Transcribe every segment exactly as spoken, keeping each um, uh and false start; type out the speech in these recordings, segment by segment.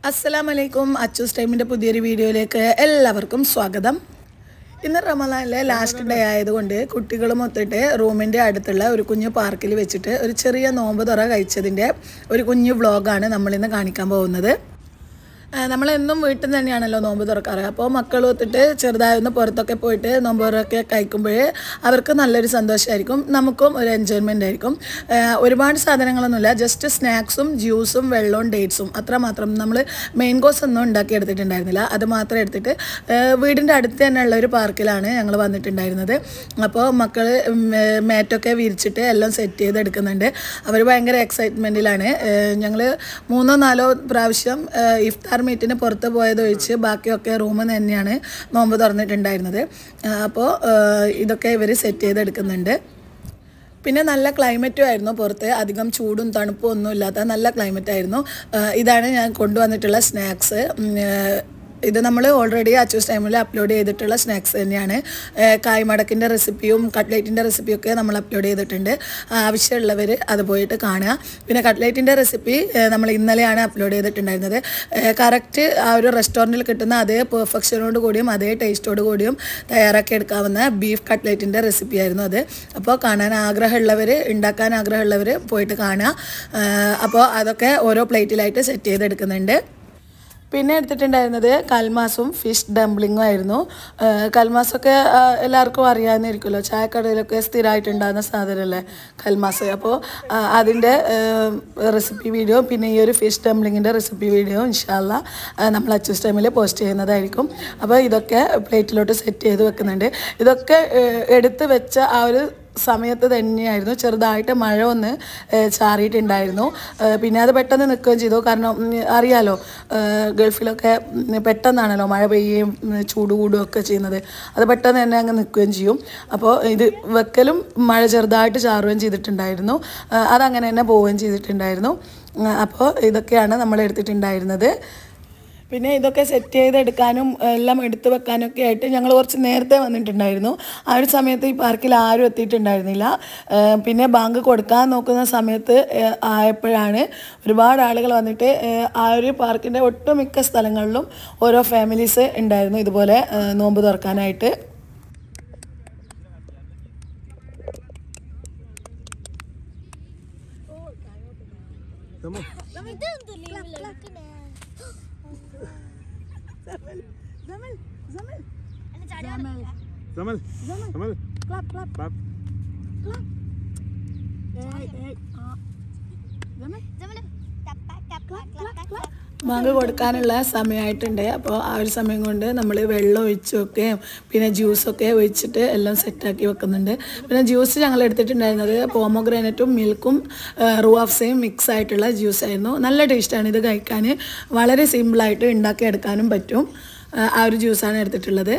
അസ്സലാമലൈക്കും അച്ചൂസ് ടൈമിൻ്റെ പുതിയൊരു വീഡിയോയിലേക്ക് എല്ലാവർക്കും സ്വാഗതം. ഇന്ന് റമദാനിലെ ലാസ്റ്റ് ഡേ ആയതുകൊണ്ട് കുട്ടികളും ഒത്തിട്ട് റൂമിൻ്റെ അടുത്തുള്ള ഒരു കുഞ്ഞു പാർക്കിൽ വെച്ചിട്ട് ഒരു ചെറിയ നോമ്പ് തുറ കഴിച്ചതിൻ്റെ ഒരു കുഞ്ഞു വ്ളോഗാണ് നമ്മളിന്ന് കാണിക്കാൻ പോകുന്നത്. നമ്മളെന്നും വീട്ടിൽ നിന്ന് തന്നെയാണല്ലോ നോമ്പ് തുറക്കാറ്. അപ്പോൾ മക്കൾ ഒത്തിട്ട് ചെറുതായൊന്ന് പുറത്തൊക്കെ പോയിട്ട് നോമ്പ് തുറക്കെ കഴിക്കുമ്പോൾ അവർക്ക് നല്ലൊരു സന്തോഷമായിരിക്കും, നമുക്കും ഒരു എൻജോയ്മെൻ്റ് ആയിരിക്കും. ഒരുപാട് സാധനങ്ങളൊന്നുമില്ല, ജസ്റ്റ് സ്നാക്സും ജ്യൂസും വെള്ളവും ഡേറ്റ്സും അത്ര മാത്രം. നമ്മൾ മെയിൻ കോഴ്സ് ഒന്നും ഉണ്ടാക്കി എടുത്തിട്ടുണ്ടായിരുന്നില്ല, അത് മാത്രം എടുത്തിട്ട് വീടിൻ്റെ അടുത്ത് തന്നെയുള്ള ഒരു പാർക്കിലാണ് ഞങ്ങൾ വന്നിട്ടുണ്ടായിരുന്നത്. അപ്പോൾ മക്കൾ മാറ്റൊക്കെ വിരിച്ചിട്ട് എല്ലാം സെറ്റ് ചെയ്ത് എടുക്കുന്നുണ്ട്. അവർ ഭയങ്കര എക്സൈറ്റ്മെൻറ്റിലാണ്. ഞങ്ങൾ മൂന്നോ നാലോ പ്രാവശ്യം ഇഫ്താർ മീറ്റിന് പുറത്ത് പോയതൊഴിച്ച് ബാക്കിയൊക്കെ റൂമിൽ തന്നെയാണ് നോമ്പ് തുറന്നിട്ടുണ്ടായിരുന്നത്. അപ്പോൾ ഇതൊക്കെ ഇവർ സെറ്റ് ചെയ്തെടുക്കുന്നുണ്ട്. പിന്നെ നല്ല ക്ലൈമറ്റും ആയിരുന്നു പുറത്ത്, അധികം ചൂടും തണുപ്പും ഒന്നും ഇല്ലാത്ത നല്ല ക്ലൈമറ്റായിരുന്നു. ഇതാണ് ഞാൻ കൊണ്ടുവന്നിട്ടുള്ള സ്നാക്സ്. ഇത് നമ്മൾ ഓൾറെഡി അച്ചൂസ് ടൈമിൽ അപ്ലോഡ് ചെയ്തിട്ടുള്ള സ്നാക്സ് തന്നെയാണ്. കായ്മടക്കിൻ്റെ റെസിപ്പിയും കട്ട്ലേറ്റിൻ്റെ റെസിപ്പിയൊക്കെ നമ്മൾ അപ്ലോഡ് ചെയ്തിട്ടുണ്ട്. ആവശ്യമുള്ളവർ അത് പോയിട്ട് കാണുക. പിന്നെ കട്ട്ലേറ്റിൻ്റെ റെസിപ്പി നമ്മൾ ഇന്നലെയാണ് അപ്ലോഡ് ചെയ്തിട്ടുണ്ടായിരുന്നത്. കറക്റ്റ് ആ ഒരു റെസ്റ്റോറൻറ്റിൽ കിട്ടുന്ന അതേ പെർഫെക്ഷനോട് കൂടിയും അതേ ടേസ്റ്റോട് കൂടിയും തയ്യാറാക്കി എടുക്കാവുന്ന ബീഫ് കട്ട്ലേറ്റിൻ്റെ റെസിപ്പി ആയിരുന്നു അത്. അപ്പോൾ കാണാൻ ആഗ്രഹമുള്ളവർ, ഉണ്ടാക്കാൻ ആഗ്രഹമുള്ളവർ പോയിട്ട് കാണുക. അപ്പോൾ അതൊക്കെ ഓരോ പ്ലേറ്റിലായിട്ട് സെറ്റ് ചെയ്തെടുക്കുന്നുണ്ട്. പിന്നെ എടുത്തിട്ടുണ്ടായിരുന്നത് കൽമാസും ഫിഷ് ഡംപ്ലിങ്ങും ആയിരുന്നു. കൽമാസൊക്കെ എല്ലാവർക്കും അറിയാവുന്നതായിരിക്കുമല്ലോ, ചായക്കടയിലൊക്കെ സ്ഥിരമായിട്ടുണ്ടാകുന്ന സാധനമല്ലേ കൽമാസ്. അപ്പോൾ അതിൻ്റെ റെസിപ്പി വീഡിയോ പിന്നെ ഈ ഒരു ഫിഷ് ഡംപ്ലിങ്ങിൻ്റെ റെസിപ്പി വീഡിയോ ഇൻഷാ അല്ലാ നമ്മൾ അച്ചൂസ് ടൈമിൽ പോസ്റ്റ് ചെയ്യുന്നതായിരിക്കും. അപ്പോൾ ഇതൊക്കെ പ്ലേറ്റിലോട്ട് സെറ്റ് ചെയ്ത് വെക്കുന്നുണ്ട്. ഇതൊക്കെ എടുത്ത് വെച്ച ആ ഒരു സമയത്ത് തന്നെയായിരുന്നു ചെറുതായിട്ട് മഴ ഒന്ന് ചാറിയിട്ടുണ്ടായിരുന്നു. പിന്നെ അത് പെട്ടെന്ന് നിൽക്കുകയും ചെയ്തു. കാരണം അറിയാലോ, ഗൾഫിലൊക്കെ പെട്ടെന്നാണല്ലോ മഴ പെയ്യുകയും ചൂട് കൂടുകയൊക്കെ ചെയ്യുന്നത്. അത് പെട്ടെന്ന് തന്നെ അങ്ങ് നിൽക്കുകയും ചെയ്യും. അപ്പോൾ ഇത് വെക്കലും മഴ ചെറുതായിട്ട് ചാറുകയും ചെയ്തിട്ടുണ്ടായിരുന്നു. അതങ്ങനെ തന്നെ പോവുകയും ചെയ്തിട്ടുണ്ടായിരുന്നു. അപ്പോൾ ഇതൊക്കെയാണ് നമ്മൾ എടുത്തിട്ടുണ്ടായിരുന്നത്. പിന്നെ ഇതൊക്കെ സെറ്റ് ചെയ്തെടുക്കാനും എല്ലാം എടുത്തു വെക്കാനൊക്കെ ആയിട്ട് ഞങ്ങൾ കുറച്ച് നേരത്തെ വന്നിട്ടുണ്ടായിരുന്നു. ആ ഒരു സമയത്ത് ഈ പാർക്കിൽ ആരും എത്തിയിട്ടുണ്ടായിരുന്നില്ല. പിന്നെ ബാങ്ക് കൊടുക്കാൻ നോക്കുന്ന സമയത്ത് ആയപ്പോഴാണ് ഒരുപാട് ആളുകൾ വന്നിട്ട് ആ ഒരു പാർക്കിൻ്റെ ഒട്ടുമിക്ക സ്ഥലങ്ങളിലും ഓരോ ഫാമിലീസ് ഉണ്ടായിരുന്നു ഇതുപോലെ നോമ്പ് തുറക്കാനായിട്ട്. زمل زمل زمل انا زمل زمل زمل كلاب كلاب كلاب كلاب اي اي زمل زمل ബാങ്ക് കൊടുക്കാനുള്ള സമയമായിട്ടുണ്ട്. അപ്പോൾ ആ ഒരു സമയം കൊണ്ട് നമ്മൾ വെള്ളം ഒഴിച്ചൊക്കെ പിന്നെ ജ്യൂസൊക്കെ ഒഴിച്ചിട്ട് എല്ലാം സെറ്റാക്കി വെക്കുന്നുണ്ട്. പിന്നെ ജ്യൂസ് ഞങ്ങൾ എടുത്തിട്ടുണ്ടായിരുന്നത് പോമോഗ്രാനറ്റും മിൽക്കും റൂഅഫ്സയും മിക്സ് ആയിട്ടുള്ള ജ്യൂസായിരുന്നു. നല്ല ടേസ്റ്റാണ് ഇത് കഴിക്കാൻ, വളരെ സിമ്പിളായിട്ട് ഉണ്ടാക്കിയെടുക്കാനും പറ്റും. ആ ഒരു ജ്യൂസാണ് എടുത്തിട്ടുള്ളത്.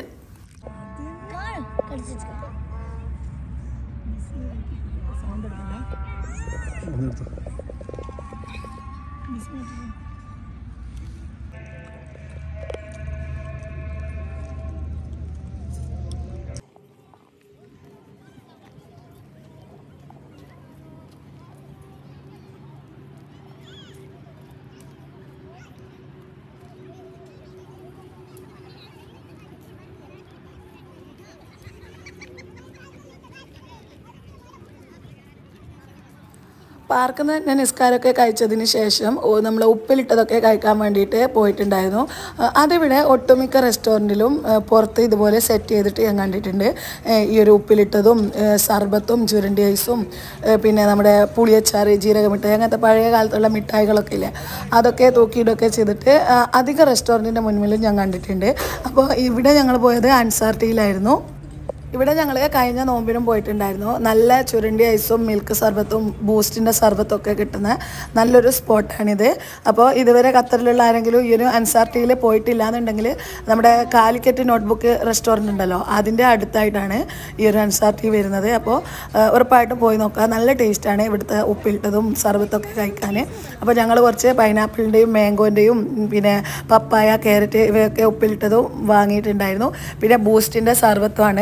പാർക്കിൽ നിന്ന് ഞാൻ നിസ്കാരമൊക്കെ കഴിച്ചതിന് ശേഷം നമ്മൾ ഉപ്പിലിട്ടതൊക്കെ കഴിക്കാൻ വേണ്ടിയിട്ട് പോയിട്ടുണ്ടായിരുന്നു. അതിവിടെ ഒട്ടുമിക്ക റെസ്റ്റോറൻറ്റിലും പുറത്ത് ഇതുപോലെ സെറ്റ് ചെയ്തിട്ട് ഞാൻ കണ്ടിട്ടുണ്ട്. ഈ ഒരു ഉപ്പിലിട്ടതും സർബത്തും ചുരണ്ടി ഐസും പിന്നെ നമ്മുടെ പുളിയച്ചാറ്, ജീരകമിഠായി, അങ്ങനത്തെ പഴയ കാലത്തുള്ള മിഠായികളൊക്കെ ഇല്ലേ, അതൊക്കെ തൂക്കിയിടൊക്കെ ചെയ്തിട്ട് അധിക റെസ്റ്റോറൻറ്റിൻ്റെ മുൻപിലും ഞാൻ കണ്ടിട്ടുണ്ട്. അപ്പോൾ ഇവിടെ ഞങ്ങൾ പോയത് അൻസാർ ടീയിലായിരുന്നു. ഇവിടെ ഞങ്ങൾ കഴിഞ്ഞ നോമ്പിനും പോയിട്ടുണ്ടായിരുന്നു. നല്ല ചുരണ്ടി ഐസും മിൽക്ക് സർബത്തും ബൂസ്റ്റിൻ്റെ സർബത്തും ഒക്കെ കിട്ടുന്ന നല്ലൊരു സ്പോട്ടാണിത്. അപ്പോൾ ഇതുവരെ ഖത്തറിലുള്ള ആരെങ്കിലും ഈ ഒരു അൻസാർ ടീയിൽ പോയിട്ടില്ല എന്നുണ്ടെങ്കിൽ നമ്മുടെ കാലിക്കറ്റ് നോട്ട്ബുക്ക് റെസ്റ്റോറൻറ്റ് ഉണ്ടല്ലോ, അതിൻ്റെ അടുത്തായിട്ടാണ് ഈ ഒരു അൻസാർ ടീ വരുന്നത്. അപ്പോൾ ഉറപ്പായിട്ടും പോയി നോക്കുക, നല്ല ടേസ്റ്റാണ് ഇവിടുത്തെ ഉപ്പിലിട്ടതും സർബത്തൊക്കെ കഴിക്കാൻ. അപ്പോൾ ഞങ്ങൾ കുറച്ച് പൈനാപ്പിളിൻ്റെയും മാംഗോൻ്റെയും പിന്നെ പപ്പായ, ക്യാരറ്റ് ഇവയൊക്കെ ഉപ്പിലിട്ടതും വാങ്ങിയിട്ടുണ്ടായിരുന്നു. പിന്നെ ബൂസ്റ്റിൻ്റെ സർബത്തുമാണ് കഴിച്ചത്.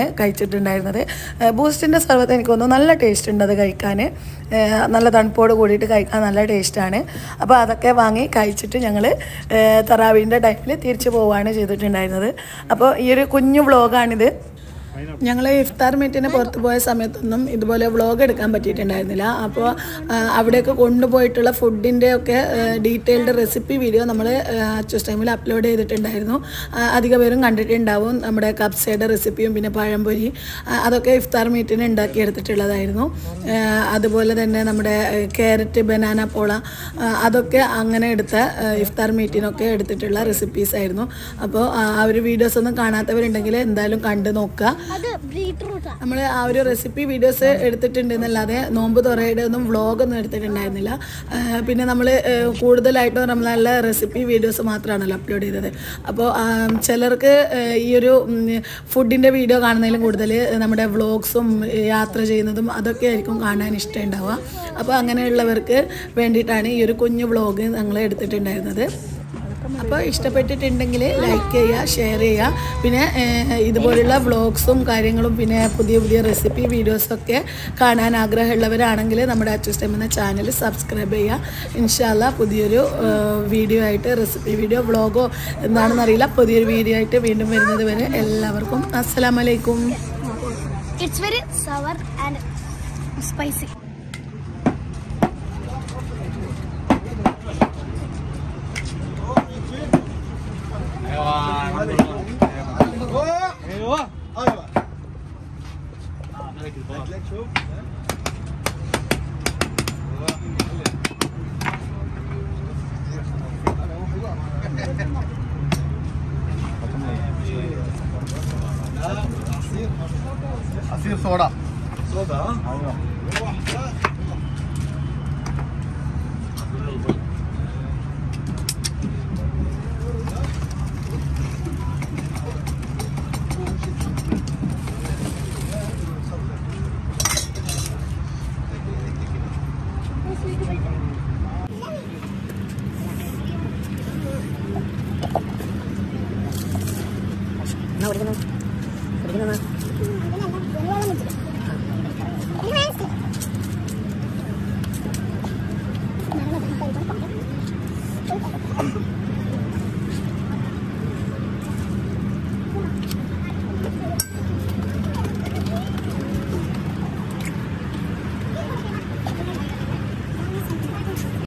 കഴിച്ചിട്ടുണ്ടായിരുന്നത്. ബൂസ്റ്റിൻ്റെ സർബത്ത് എനിക്ക് തോന്നുന്നു നല്ല ടേസ്റ്റ് ഉണ്ട് അത് കഴിക്കാൻ, നല്ല തണുപ്പോട് കൂടിയിട്ട് കഴിക്കാൻ നല്ല ടേസ്റ്റാണ്. അപ്പോൾ അതൊക്കെ വാങ്ങി കഴിച്ചിട്ട് ഞങ്ങൾ തറാവീൻ്റെ ടൈമിൽ തിരിച്ചു പോവുകയാണ് ചെയ്തിട്ടുണ്ടായിരുന്നത്. അപ്പോൾ ഈ ഒരു കുഞ്ഞു വ്ളോഗാണിത്. ഞങ്ങൾ ഇഫ്താർ മീറ്റിന് പുറത്ത് പോയ സമയത്തൊന്നും ഇതുപോലെ വ്ളോഗ് എടുക്കാൻ പറ്റിയിട്ടുണ്ടായിരുന്നില്ല. അപ്പോൾ അവിടെയൊക്കെ കൊണ്ടുപോയിട്ടുള്ള ഫുഡിൻ്റെ ഒക്കെ ഡീറ്റെയിൽഡ് റെസിപ്പി വീഡിയോ നമ്മൾ അച്ചൂസ് ടൈമിൽ അപ്ലോഡ് ചെയ്തിട്ടുണ്ടായിരുന്നു. അധിക പേരും കണ്ടിട്ടുണ്ടാവും. നമ്മുടെ കബ്സയുടെ റെസിപ്പിയും പിന്നെ പഴംപൊരി അതൊക്കെ ഇഫ്താർ മീറ്റിന് ഉണ്ടാക്കിയെടുത്തിട്ടുള്ളതായിരുന്നു. അതുപോലെ തന്നെ നമ്മുടെ ക്യാരറ്റ് ബനാന പോള അതൊക്കെ അങ്ങനെ എടുത്ത ഇഫ്താർ മീറ്റിനൊക്കെ എടുത്തിട്ടുള്ള റെസിപ്പീസ് ആയിരുന്നു. അപ്പോൾ ആ ഒരു വീഡിയോസ് ഒന്നും കാണാത്തവരുണ്ടെങ്കിൽ എന്തായാലും കണ്ടു നോക്കുക. നമ്മൾ ആ ഒരു റെസിപ്പി വീഡിയോസ് എടുത്തിട്ടുണ്ട് എന്നല്ലാതെ നോമ്പ് തുറയുടെ ഒന്നും വ്ളോഗൊന്നും എടുത്തിട്ടുണ്ടായിരുന്നില്ല. പിന്നെ നമ്മൾ കൂടുതലായിട്ടും നമ്മളല്ല റെസിപ്പി വീഡിയോസ് മാത്രമാണല്ലോ അപ്ലോഡ് ചെയ്തത്. അപ്പോൾ ചിലർക്ക് ഈ ഒരു ഫുഡിൻ്റെ വീഡിയോ കാണുന്നതിലും കൂടുതൽ നമ്മുടെ വ്ളോഗ്സും യാത്ര ചെയ്യുന്നതും അതൊക്കെ ആയിരിക്കും കാണാൻ ഇഷ്ടമുണ്ടാവുക. അപ്പോൾ അങ്ങനെയുള്ളവർക്ക് വേണ്ടിയിട്ടാണ് ഈ ഒരു കുഞ്ഞു വ്ളോഗ് ഞങ്ങൾ എടുത്തിട്ടുണ്ടായിരുന്നത്. അപ്പോൾ ഇഷ്ടപ്പെട്ടിട്ടുണ്ടെങ്കിൽ ലൈക്ക് ചെയ്യുക, ഷെയർ ചെയ്യുക. പിന്നെ ഇതുപോലുള്ള വ്ളോഗ്സും കാര്യങ്ങളും പിന്നെ പുതിയ പുതിയ റെസിപ്പി വീഡിയോസൊക്കെ കാണാൻ ആഗ്രഹമുള്ളവരാണെങ്കിൽ നമ്മുടെ അച്ചൂസ് ടൈം എന്ന ചാനൽ സബ്സ്ക്രൈബ് ചെയ്യുക. ഇൻഷാ അല്ലാഹ് പുതിയൊരു വീഡിയോ ആയിട്ട്, റെസിപ്പി വീഡിയോ വ്ളോഗോ എന്താണെന്നറിയില്ല, പുതിയൊരു വീഡിയോ ആയിട്ട് വീണ്ടും വരുന്നത് വരെ എല്ലാവർക്കും അസ്സലാമു അലൈക്കും. It's very sour and spicy. عصير صودا صودا